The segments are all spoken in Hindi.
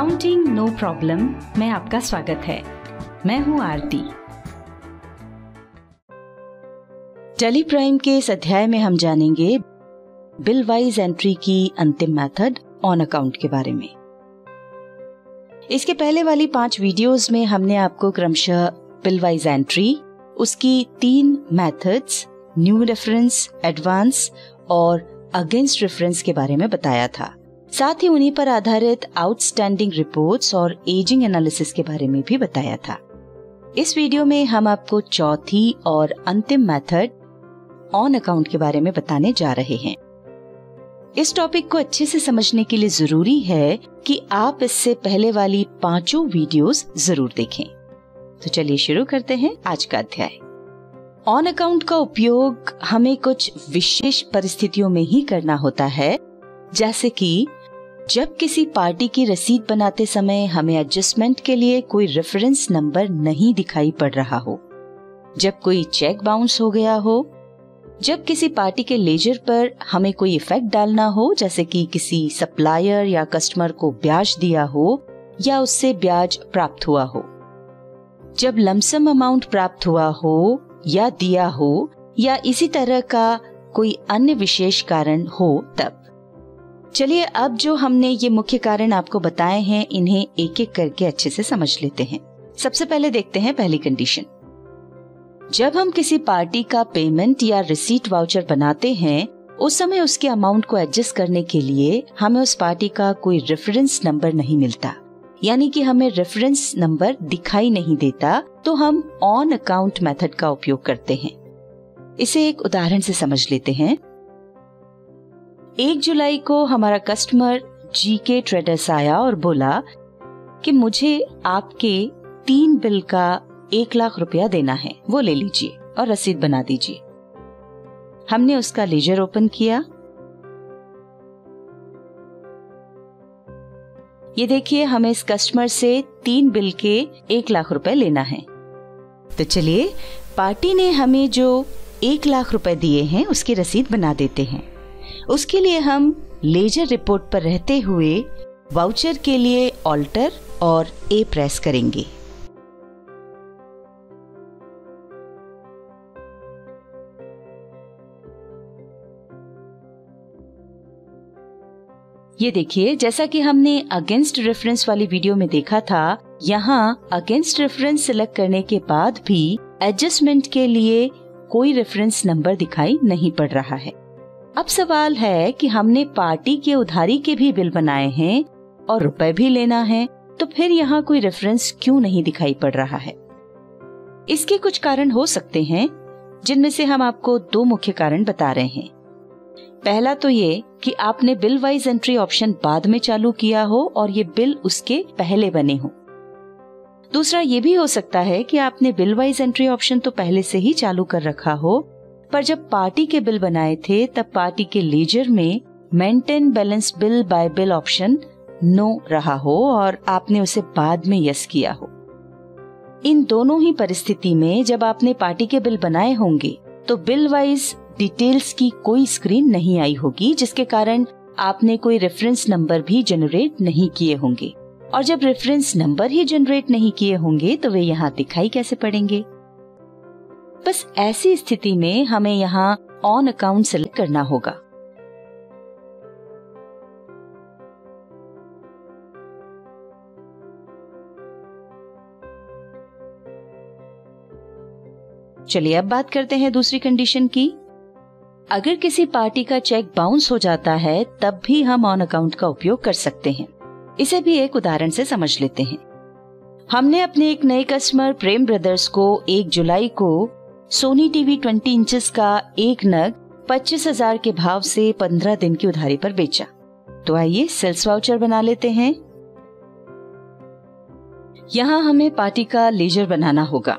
अकाउंटिंग नो प्रॉब्लम में आपका स्वागत है। मैं हूं आरती। टेली प्राइम के इस अध्याय में हम जानेंगे बिल वाइज एंट्री की अंतिम मेथड ऑन अकाउंट के बारे में। इसके पहले वाली 5 वीडियोस में हमने आपको क्रमशः बिल वाइज एंट्री, उसकी 3 मेथड्स, न्यू रेफरेंस, एडवांस और अगेंस्ट रेफरेंस के बारे में बताया था। साथ ही उन्हीं पर आधारित आउटस्टैंडिंग रिपोर्ट्स और एजिंग एनालिसिस के बारे में भी बताया था। इस वीडियो में हम आपको चौथी और अंतिम मेथड ऑन अकाउंट के बारे में बताने जा रहे हैं। इस टॉपिक को अच्छे से समझने के लिए जरूरी है कि आप इससे पहले वाली 5 वीडियोस जरूर देखें। तो चलिए शुरू करते हैं आज का अध्याय। ऑन अकाउंट का उपयोग हमें कुछ विशेष परिस्थितियों में ही करना होता है, जैसे कि जब किसी पार्टी की रसीद बनाते समय हमें एडजस्टमेंट के लिए कोई रेफरेंस नंबर नहीं दिखाई पड़ रहा हो, जब कोई चेक बाउंस हो गया हो, जब किसी पार्टी के लेजर पर हमें कोई इफेक्ट डालना हो, जैसे कि किसी सप्लायर या कस्टमर को ब्याज दिया हो या उससे ब्याज प्राप्त हुआ हो, जब लमसम अमाउंट प्राप्त हुआ हो या दिया हो, या इसी तरह का कोई अन्य विशेष कारण हो तब। चलिए अब जो हमने ये मुख्य कारण आपको बताए हैं, इन्हें एक एक करके अच्छे से समझ लेते हैं। सबसे पहले देखते हैं पहली कंडीशन। जब हम किसी पार्टी का पेमेंट या रिसीट वाउचर बनाते हैं, उस समय उसके अमाउंट को एडजस्ट करने के लिए हमें उस पार्टी का कोई रेफरेंस नंबर नहीं मिलता, यानी कि हमें रेफरेंस नंबर दिखाई नहीं देता, तो हम ऑन अकाउंट मेथड का उपयोग करते हैं। इसे एक उदाहरण से समझ लेते हैं। 1 जुलाई को हमारा कस्टमर जीके ट्रेडर्स आया और बोला कि मुझे आपके 3 बिल का 1 लाख रुपया देना है, वो ले लीजिए और रसीद बना दीजिए। हमने उसका लेजर ओपन किया। ये देखिए, हमें इस कस्टमर से 3 बिल के 1 लाख रुपए लेना है। तो चलिए, पार्टी ने हमें जो 1 लाख रुपए दिए हैं उसकी रसीद बना देते हैं। उसके लिए हम लेजर रिपोर्ट पर रहते हुए वाउचर के लिए ऑल्टर और ए प्रेस करेंगे। ये देखिए, जैसा कि हमने अगेंस्ट रेफरेंस वाली वीडियो में देखा था, यहाँ अगेंस्ट रेफरेंस सिलेक्ट करने के बाद भी एडजस्टमेंट के लिए कोई रेफरेंस नंबर दिखाई नहीं पड़ रहा है। अब सवाल है कि हमने पार्टी के उधारी के भी बिल बनाए हैं और रुपए भी लेना है, तो फिर यहाँ कोई रेफरेंस क्यों नहीं दिखाई पड़ रहा है? इसके कुछ कारण हो सकते हैं, जिनमें से हम आपको 2 मुख्य कारण बता रहे हैं। पहला तो ये कि आपने बिल वाइज एंट्री ऑप्शन बाद में चालू किया हो और ये बिल उसके पहले बने हो। दूसरा ये भी हो सकता है कि आपने बिल वाइज एंट्री ऑप्शन तो पहले से ही चालू कर रखा हो, पर जब पार्टी के बिल बनाए थे तब पार्टी के लेजर में maintain balance bill by bill option नो रहा हो और आपने उसे बाद में यस किया हो। इन दोनों ही परिस्थिति में जब आपने पार्टी के बिल बनाए होंगे तो बिल वाइज डिटेल्स की कोई स्क्रीन नहीं आई होगी, जिसके कारण आपने कोई रेफरेंस नंबर भी जनरेट नहीं किए होंगे। और जब रेफरेंस नंबर ही जनरेट नहीं किए होंगे तो वे यहाँ दिखाई कैसे पड़ेंगे? बस ऐसी स्थिति में हमें यहाँ ऑन अकाउंट सेलेक्ट करना होगा। चलिए अब बात करते हैं दूसरी कंडीशन की। अगर किसी पार्टी का चेक बाउंस हो जाता है तब भी हम ऑन अकाउंट का उपयोग कर सकते हैं। इसे भी एक उदाहरण से समझ लेते हैं। हमने अपने एक नए कस्टमर प्रेम ब्रदर्स को 1 जुलाई को सोनी टीवी 20 इंचेस का एक नग 25,000 के भाव से 15 दिन की उधारी पर बेचा। तो आइए सेल्स वाउचर बना लेते हैं। यहाँ हमें पार्टी का लेजर बनाना होगा।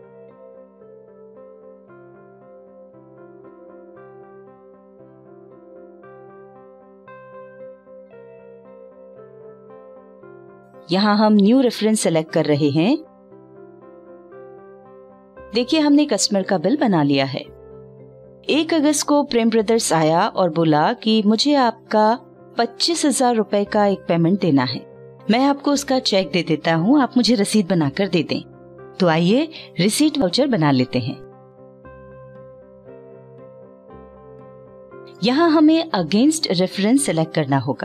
यहाँ हम न्यू रेफरेंस सेलेक्ट कर रहे हैं। देखिए, हमने कस्टमर का बिल बना लिया है। 1 अगस्त को प्रेम ब्रदर्स आया और बोला कि मुझे आपका 25,000 रुपए का एक पेमेंट देना है। मैं आपको उसका चेक दे देता हूँ, आप मुझे रसीद बनाकर दे दें। तो आइए रिसीट वाउचर बना लेते हैं। यहाँ हमें अगेंस्ट रेफरेंस सेलेक्ट करना होगा।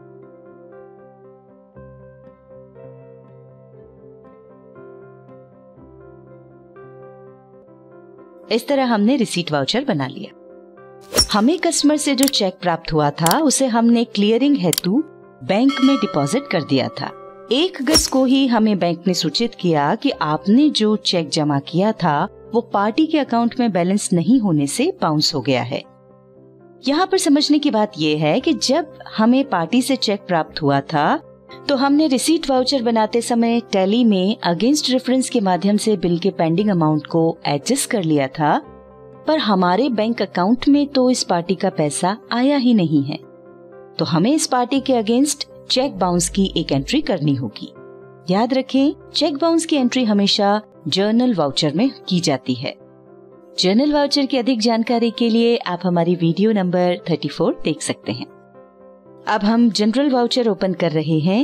इस तरह हमने रिसीट वाउचर बना लिया। हमें कस्टमर से जो चेक प्राप्त हुआ था उसे हमने क्लियरिंग हेतु बैंक में डिपॉजिट कर दिया था। 1 अगस्त को ही हमें बैंक ने सूचित किया कि आपने जो चेक जमा किया था वो पार्टी के अकाउंट में बैलेंस नहीं होने से बाउंस हो गया है। यहाँ पर समझने की बात यह है कि जब हमें पार्टी से चेक प्राप्त हुआ था तो हमने रिसीट वाउचर बनाते समय टैली में अगेंस्ट रेफरेंस के माध्यम से बिल के पेंडिंग अमाउंट को एडजस्ट कर लिया था, पर हमारे बैंक अकाउंट में तो इस पार्टी का पैसा आया ही नहीं है। तो हमें इस पार्टी के अगेंस्ट चेक बाउंस की एक एंट्री करनी होगी। याद रखें, चेक बाउंस की एंट्री हमेशा जर्नल वाउचर में की जाती है। जर्नल वाउचर की अधिक जानकारी के लिए आप हमारी वीडियो नंबर 34 देख सकते हैं। अब हम जनरल वाउचर ओपन कर रहे हैं।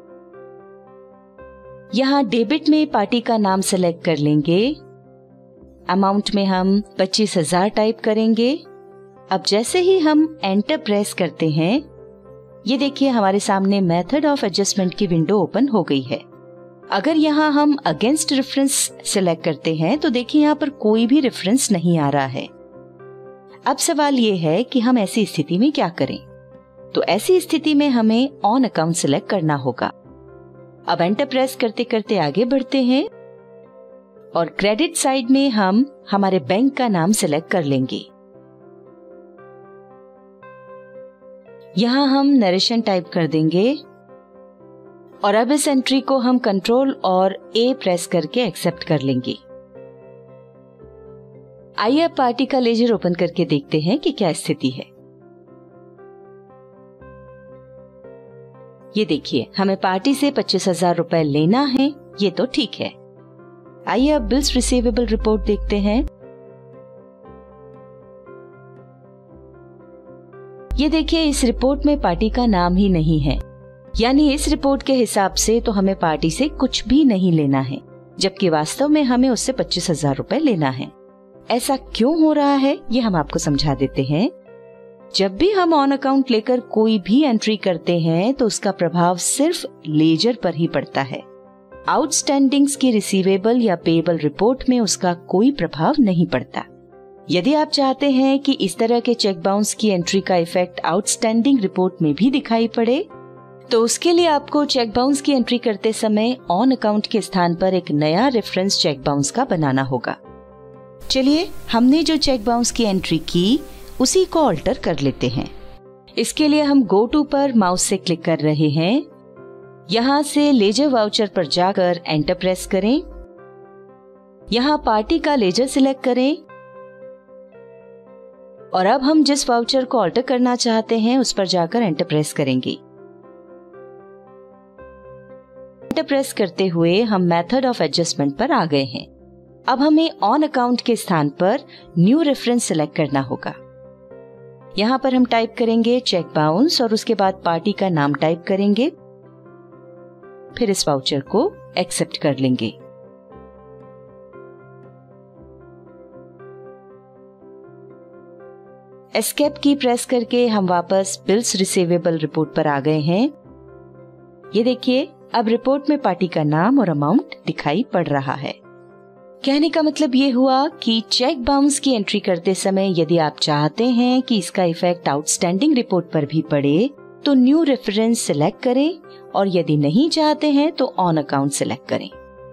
यहाँ डेबिट में पार्टी का नाम सेलेक्ट कर लेंगे। अमाउंट में हम 25,000 टाइप करेंगे। अब जैसे ही हम एंटर प्रेस करते हैं, ये देखिए हमारे सामने मेथड ऑफ एडजस्टमेंट की विंडो ओपन हो गई है। अगर यहाँ हम अगेंस्ट रेफरेंस सेलेक्ट करते हैं तो देखिए यहाँ पर कोई भी रेफरेंस नहीं आ रहा है। अब सवाल ये है कि हम ऐसी स्थिति में क्या करें। तो ऐसी स्थिति में हमें ऑन अकाउंट सेलेक्ट करना होगा। अब एंटर प्रेस करते करते आगे बढ़ते हैं और क्रेडिट साइड में हम हमारे बैंक का नाम सेलेक्ट कर लेंगे। यहाँ हम नरेशन टाइप कर देंगे और अब इस एंट्री को हम कंट्रोल और ए प्रेस करके एक्सेप्ट कर लेंगे। आइए अब पार्टी का लेजर ओपन करके देखते हैं कि क्या स्थिति है। ये देखिए हमें पार्टी से 25,000 रुपए लेना है, ये तो ठीक है। आइए अब बिल्स रिसीवेबल रिपोर्ट देखते हैं। ये देखिए इस रिपोर्ट में पार्टी का नाम ही नहीं है, यानी इस रिपोर्ट के हिसाब से तो हमें पार्टी से कुछ भी नहीं लेना है, जबकि वास्तव में हमें उससे 25,000 रुपए लेना है। ऐसा क्यों हो रहा है ये हम आपको समझा देते हैं। जब भी हम ऑन अकाउंट लेकर कोई भी एंट्री करते हैं तो उसका प्रभाव सिर्फ लेजर पर ही पड़ता है। आउटस्टैंडिंग्स की रिसीवेबल या पेएबल रिपोर्ट में उसका कोई प्रभाव नहीं पड़ता। यदि आप चाहते हैं कि इस तरह के चेक बाउंस की एंट्री का इफेक्ट आउटस्टैंडिंग रिपोर्ट में भी दिखाई पड़े, तो उसके लिए आपको चेक बाउंस की एंट्री करते समय ऑन अकाउंट के स्थान पर एक नया रेफरेंस चेक बाउंस का बनाना होगा। चलिए हमने जो चेक बाउंस की एंट्री की उसी को ऑल्टर कर लेते हैं। इसके लिए हम गो टू पर माउस से क्लिक कर रहे हैं। यहाँ से लेजर वाउचर पर जाकर एंटर प्रेस करें। यहाँ पार्टी का लेजर सिलेक्ट करें और अब हम जिस वाउचर को ऑल्टर करना चाहते हैं उस पर जाकर एंटर प्रेस करेंगे। एंटर प्रेस करते हुए हम मेथड ऑफ एडजस्टमेंट पर आ गए हैं। अब हमें ऑन अकाउंट के स्थान पर न्यू रेफरेंस सिलेक्ट करना होगा। यहाँ पर हम टाइप करेंगे चेक बाउंस और उसके बाद पार्टी का नाम टाइप करेंगे, फिर इस वाउचर को एक्सेप्ट कर लेंगे। एस्केप की प्रेस करके हम वापस बिल्स रिसीवेबल रिपोर्ट पर आ गए हैं। ये देखिए अब रिपोर्ट में पार्टी का नाम और अमाउंट दिखाई पड़ रहा है। कहने का मतलब ये हुआ कि चेक बाउंस की एंट्री करते समय यदि आप चाहते हैं कि इसका इफेक्ट आउटस्टैंडिंग रिपोर्ट पर भी पड़े तो न्यू रेफरेंस सिलेक्ट करें और यदि नहीं चाहते हैं तो ऑन अकाउंट सिलेक्ट करें।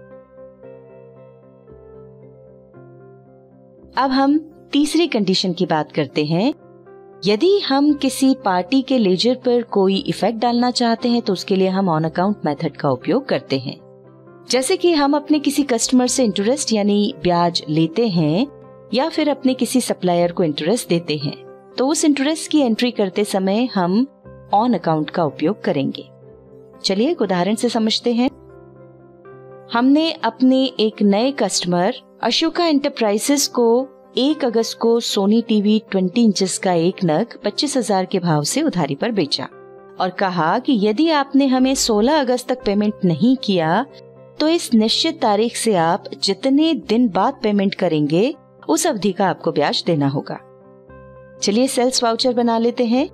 अब हम तीसरी कंडीशन की बात करते हैं। यदि हम किसी पार्टी के लेजर पर कोई इफेक्ट डालना चाहते हैं तो उसके लिए हम ऑन अकाउंट मेथड का उपयोग करते हैं। जैसे कि हम अपने किसी कस्टमर से इंटरेस्ट यानी ब्याज लेते हैं या फिर अपने किसी सप्लायर को इंटरेस्ट देते हैं, तो उस इंटरेस्ट की एंट्री करते समय हम ऑन अकाउंट का उपयोग करेंगे। चलिए एक उदाहरण से समझते हैं। हमने अपने एक नए कस्टमर अशोका एंटरप्राइजेस को 1 अगस्त को सोनी टीवी 20 इंचेस का एक नग 25,000 के भाव से उधारी पर बेचा। और कहा कि यदि आपने हमें 16 अगस्त तक पेमेंट नहीं किया तो इस निश्चित तारीख से आप जितने दिन बाद पेमेंट करेंगे उस अवधि का आपको ब्याज देना होगा। चलिए सेल्स वाउचर बना लेते हैं।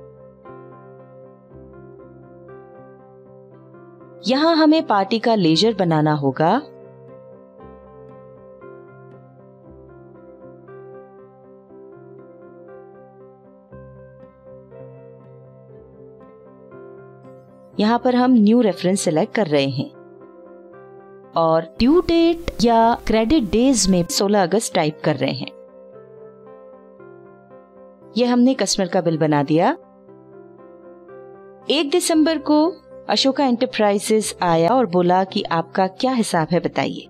यहां हमें पार्टी का लेजर बनाना होगा। यहां पर हम न्यू रेफरेंस सिलेक्ट कर रहे हैं और ड्यू डेट या क्रेडिट डेज में 16 अगस्त टाइप कर रहे हैं। यह हमने कस्टमर का बिल बना दिया। 1 दिसंबर को अशोका एंटरप्राइजेस आया और बोला कि आपका क्या हिसाब है बताइए।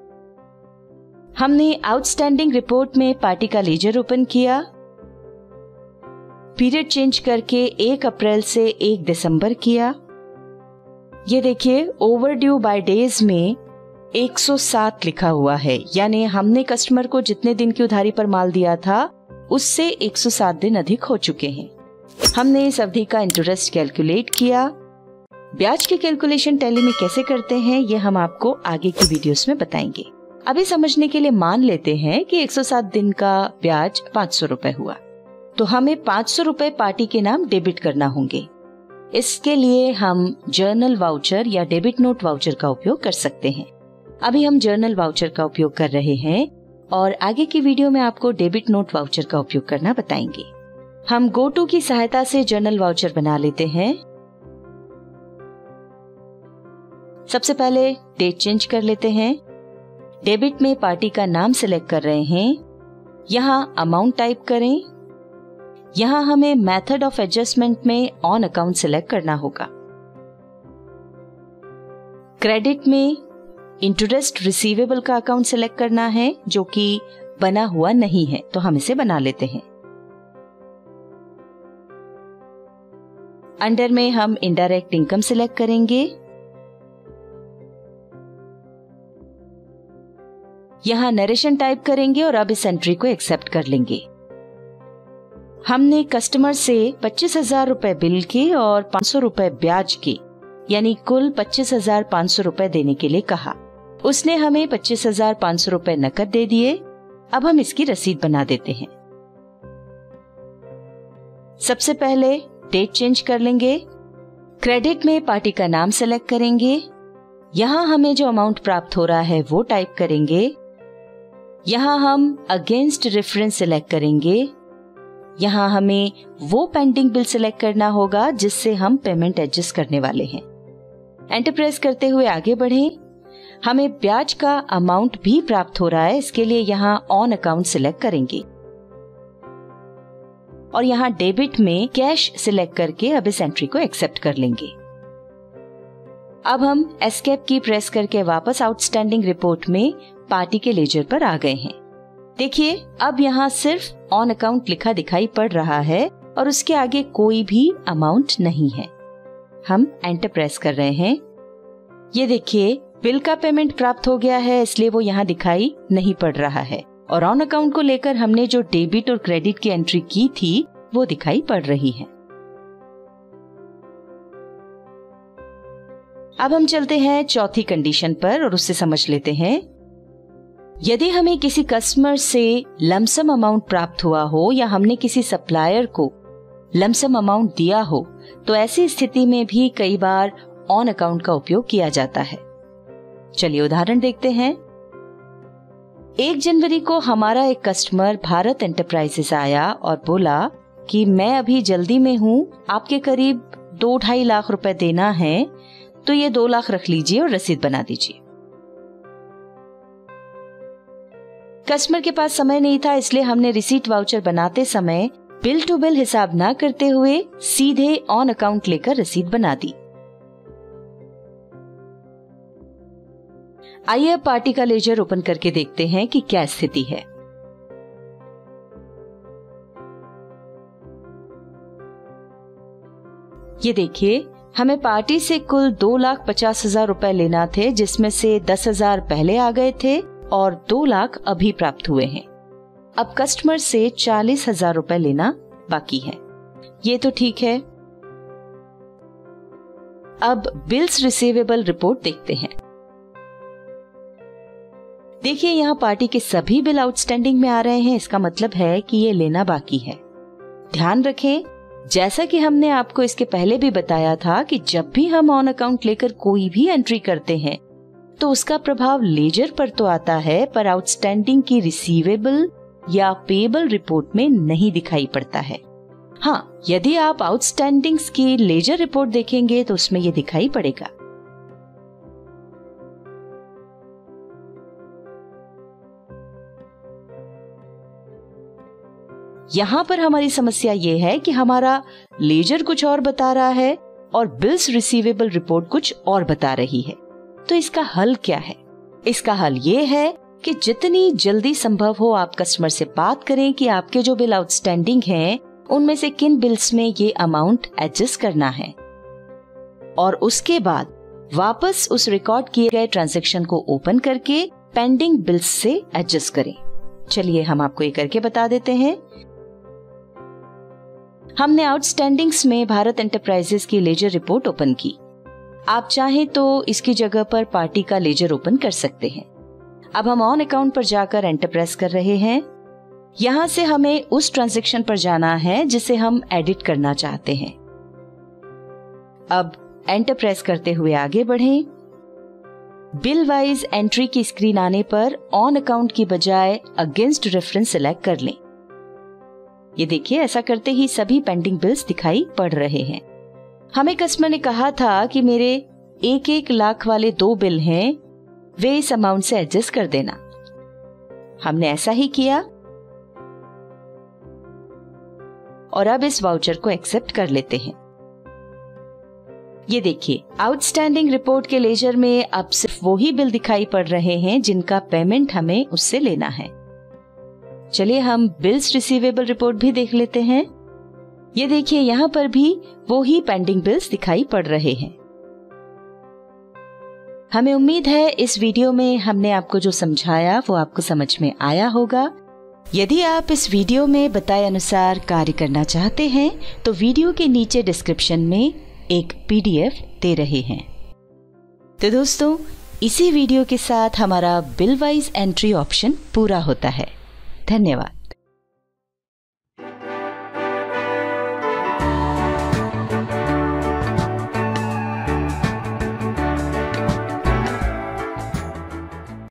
हमने आउटस्टैंडिंग रिपोर्ट में पार्टी का लेजर ओपन किया, पीरियड चेंज करके 1 अप्रैल से 1 दिसंबर किया। ये देखिए ओवरड्यू बाय डेज में 107 लिखा हुआ है, यानी हमने कस्टमर को जितने दिन की उधारी पर माल दिया था उससे 107 दिन अधिक हो चुके हैं। हमने इस अवधि का इंटरेस्ट कैलकुलेट किया। ब्याज की कैलकुलेशन टैली में कैसे करते हैं ये हम आपको आगे की वीडियोस में बताएंगे। अभी समझने के लिए मान लेते हैं कि 107 दिन का ब्याज 500 रुपए हुआ, तो हमें 500 रुपए पार्टी के नाम डेबिट करना होंगे। इसके लिए हम जर्नल वाउचर या डेबिट नोट वाउचर का उपयोग कर सकते हैं। अभी हम जर्नल वाउचर का उपयोग कर रहे हैं और आगे की वीडियो में आपको डेबिट नोट वाउचर का उपयोग करना बताएंगे। हम गो टू की सहायता से जर्नल वाउचर बना लेते हैं। सबसे पहले डेट चेंज कर लेते हैं। डेबिट में पार्टी का नाम सिलेक्ट कर रहे हैं। यहाँ अमाउंट टाइप करें। यहाँ हमें मेथड ऑफ एडजस्टमेंट में ऑन अकाउंट सिलेक्ट करना होगा। क्रेडिट में इंटरेस्ट रिसीवेबल का अकाउंट सिलेक्ट करना है जो कि बना हुआ नहीं है, तो हम इसे बना लेते हैं। अंडर में हम इनडायरेक्ट इनकम सिलेक्ट करेंगे। यहाँ नरेशन टाइप करेंगे और अब इस एंट्री को एक्सेप्ट कर लेंगे। हमने कस्टमर से 25,000 रुपए बिल के और 500 रुपए ब्याज के, यानी कुल 25,500 रुपए देने के लिए कहा। उसने हमें 25,500 रुपए नकद दे दिए। अब हम इसकी रसीद बना देते हैं। सबसे पहले डेट चेंज कर लेंगे। क्रेडिट में पार्टी का नाम सेलेक्ट करेंगे। यहाँ हमें जो अमाउंट प्राप्त हो रहा है वो टाइप करेंगे। यहाँ हम अगेंस्ट रेफरेंस सिलेक्ट करेंगे। यहाँ हमें वो पेंडिंग बिल सिलेक्ट करना होगा जिससे हम पेमेंट एडजस्ट करने वाले हैं। एंटर प्रेस करते हुए आगे बढ़ें। हमें ब्याज का अमाउंट भी प्राप्त हो रहा है, इसके लिए यहाँ ऑन अकाउंट सिलेक्ट करेंगे और यहाँ डेबिट में कैश सिलेक्ट करके अब इस एंट्री को एक्सेप्ट कर लेंगे। अब हम एस्केप की प्रेस करके वापस आउटस्टैंडिंग रिपोर्ट में पार्टी के लेजर पर आ गए हैं। देखिए अब यहाँ सिर्फ ऑन अकाउंट लिखा दिखाई पड़ रहा है और उसके आगे कोई भी अमाउंट नहीं है। हम एंटर प्रेस कर रहे हैं। ये देखिए बिल का पेमेंट प्राप्त हो गया है, इसलिए वो यहाँ दिखाई नहीं पड़ रहा है और ऑन अकाउंट को लेकर हमने जो डेबिट और क्रेडिट की एंट्री की थी वो दिखाई पड़ रही है। अब हम चलते हैं चौथी कंडीशन पर और उससे समझ लेते हैं। यदि हमें किसी कस्टमर से लमसम अमाउंट प्राप्त हुआ हो या हमने किसी सप्लायर को लमसम अमाउंट दिया हो तो ऐसी स्थिति में भी कई बार ऑन अकाउंट का उपयोग किया जाता है। चलिए उदाहरण देखते हैं। 1 जनवरी को हमारा एक कस्टमर भारत एंटरप्राइजेस आया और बोला कि मैं अभी जल्दी में हूँ, आपके करीब 2-2.5 लाख रुपए देना है, तो ये 2 लाख रख लीजिए और रसीद बना दीजिए। कस्टमर के पास समय नहीं था, इसलिए हमने रिसीट वाउचर बनाते समय बिल टू बिल हिसाब ना करते हुए सीधे ऑन अकाउंट लेकर रसीद बना दी। आइए अब पार्टी का लेजर ओपन करके देखते हैं कि क्या स्थिति है। ये देखिए हमें पार्टी से कुल 2,50,000 रुपए लेना थे, जिसमें से 10,000 पहले आ गए थे और 2 लाख अभी प्राप्त हुए हैं। अब कस्टमर से 40,000 रुपए लेना बाकी है। ये तो ठीक है। अब बिल्स रिसीवेबल रिपोर्ट देखते हैं। देखिए यहाँ पार्टी के सभी बिल आउटस्टैंडिंग में आ रहे हैं, इसका मतलब है कि ये लेना बाकी है। ध्यान रखें, जैसा कि हमने आपको इसके पहले भी बताया था कि जब भी हम ऑन अकाउंट लेकर कोई भी एंट्री करते हैं तो उसका प्रभाव लेजर पर तो आता है, पर आउटस्टैंडिंग की रिसीवेबल या पेएबल रिपोर्ट में नहीं दिखाई पड़ता है। हाँ, यदि आप आउटस्टैंडिंग्स की लेजर रिपोर्ट देखेंगे तो उसमें ये दिखाई पड़ेगा। यहाँ पर हमारी समस्या ये है कि हमारा लेजर कुछ और बता रहा है और बिल्स रिसीवेबल रिपोर्ट कुछ और बता रही है। तो इसका हल क्या है? इसका हल ये है कि जितनी जल्दी संभव हो आप कस्टमर से बात करें कि आपके जो बिल आउटस्टैंडिंग हैं उनमें से किन बिल्स में ये अमाउंट एडजस्ट करना है, और उसके बाद वापस उस रिकॉर्ड किए गए ट्रांजैक्शन को ओपन करके पेंडिंग बिल्स से एडजस्ट करें। चलिए हम आपको ये करके बता देते हैं। हमने आउटस्टैंडिंग्स में भारत एंटरप्राइजेस की लेजर रिपोर्ट ओपन की। आप चाहें तो इसकी जगह पर पार्टी का लेजर ओपन कर सकते हैं। अब हम ऑन अकाउंट पर जाकर एंटर प्रेस कर रहे हैं। यहां से हमें उस ट्रांजैक्शन पर जाना है जिसे हम एडिट करना चाहते हैं। अब एंटर प्रेस करते हुए आगे बढ़ें। बिल वाइज एंट्री की स्क्रीन आने पर ऑन अकाउंट की बजाय अगेंस्ट रेफरेंस सिलेक्ट कर लें। ये देखिए, ऐसा करते ही सभी पेंडिंग बिल्स दिखाई पड़ रहे हैं। हमें कस्टमर ने कहा था कि मेरे 1-1 लाख वाले 2 बिल हैं, वे इस अमाउंट से एडजस्ट कर देना। हमने ऐसा ही किया और अब इस वाउचर को एक्सेप्ट कर लेते हैं। ये देखिए, आउटस्टैंडिंग रिपोर्ट के लेजर में अब सिर्फ वही बिल दिखाई पड़ रहे हैं जिनका पेमेंट हमें उससे लेना है। चलिए हम बिल्स रिसीवेबल रिपोर्ट भी देख लेते हैं। ये देखिए, यहाँ पर भी वो ही पेंडिंग बिल्स दिखाई पड़ रहे हैं। हमें उम्मीद है इस वीडियो में हमने आपको जो समझाया वो आपको समझ में आया होगा। यदि आप इस वीडियो में बताए अनुसार कार्य करना चाहते हैं तो वीडियो के नीचे डिस्क्रिप्शन में एक PDF दे रहे हैं। तो दोस्तों, इसी वीडियो के साथ हमारा बिल वाइज एंट्री ऑप्शन पूरा होता है। धन्यवाद।